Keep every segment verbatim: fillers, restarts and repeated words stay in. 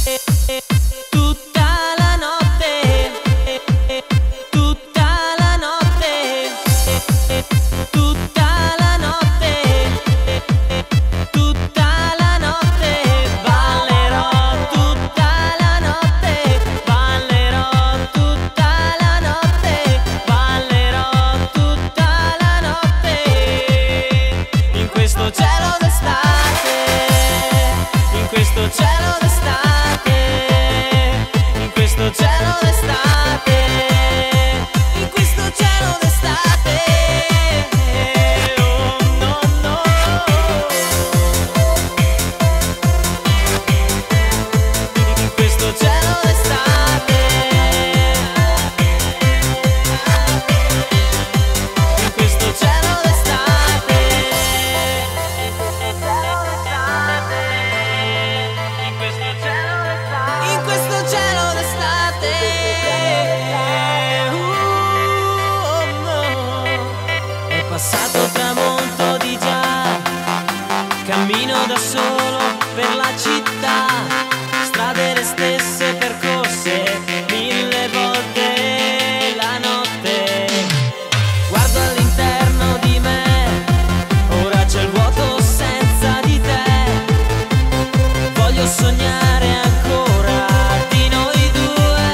Cammino da solo per la città, strade le stesse percorse mille volte la notte. Guardo all'interno di me, ora c'è il vuoto senza di te. Voglio sognare ancora di noi due.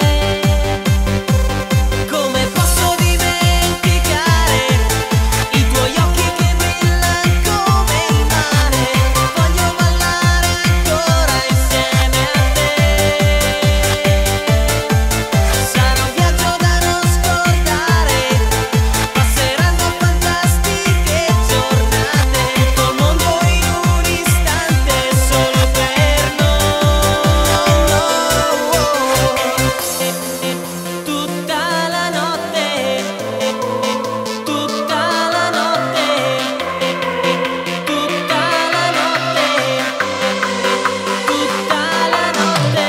Come posso dimenticare i tuoi occhi che brillano come il mare? Voglio ballare ancora insieme a te. Sarà un viaggio da non scordare, passeranno fantastiche giornate, tutto il mondo in un istante solo per noi. Tutta la notte, tutta la notte, tutta la notte, tutta la notte.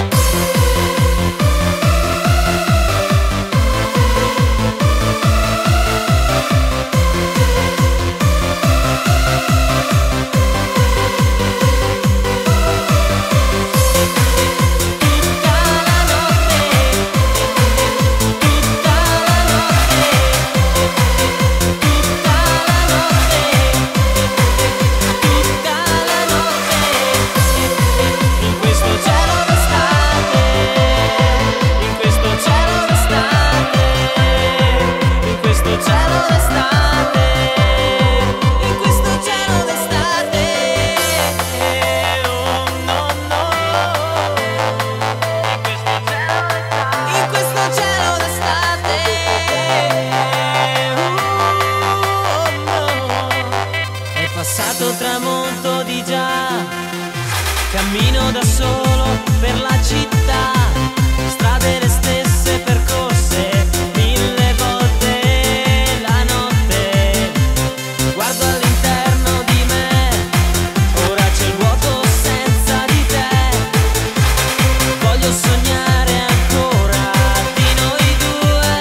Passato tramonto di già, cammino da solo per la città, strade le stesse percorse mille volte la notte. Guardo all'interno di me, ora c'è il vuoto senza di te. Voglio sognare ancora di noi due.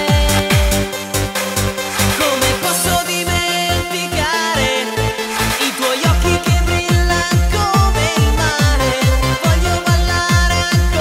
Come posso dimenticare i tuoi occhi che brillano come il mare? Voglio ballare ancora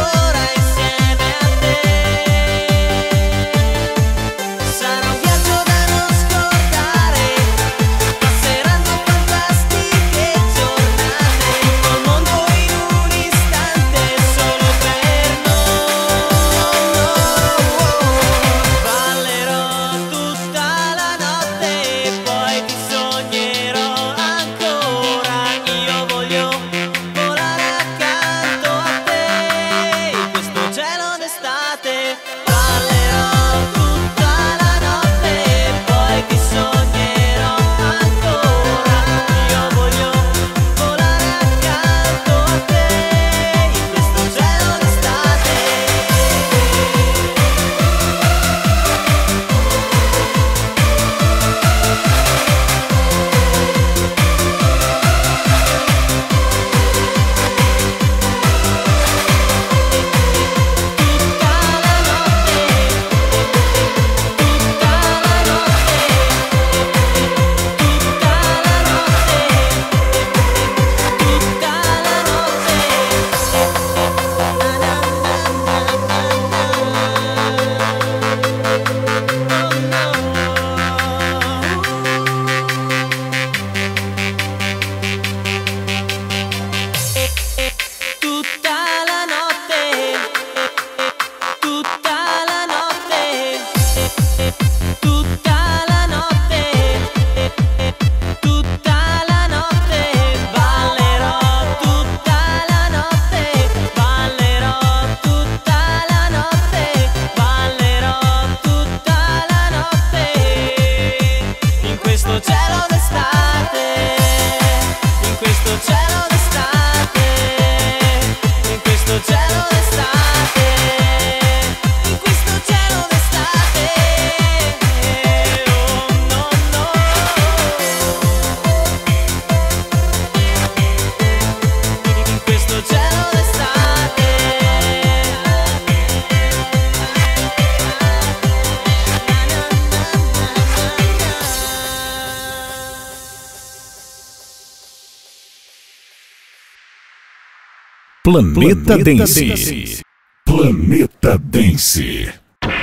Planeta Dance. Planeta Dance.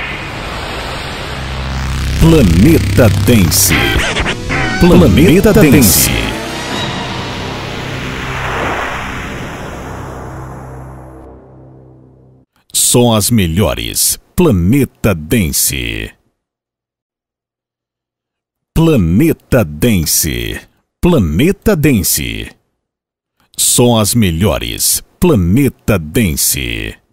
Planeta Dance. Planeta Dance. Só as melhores. Planeta Dance. Planeta Dance. Planeta Dance. Só as melhores. Planeta Dance.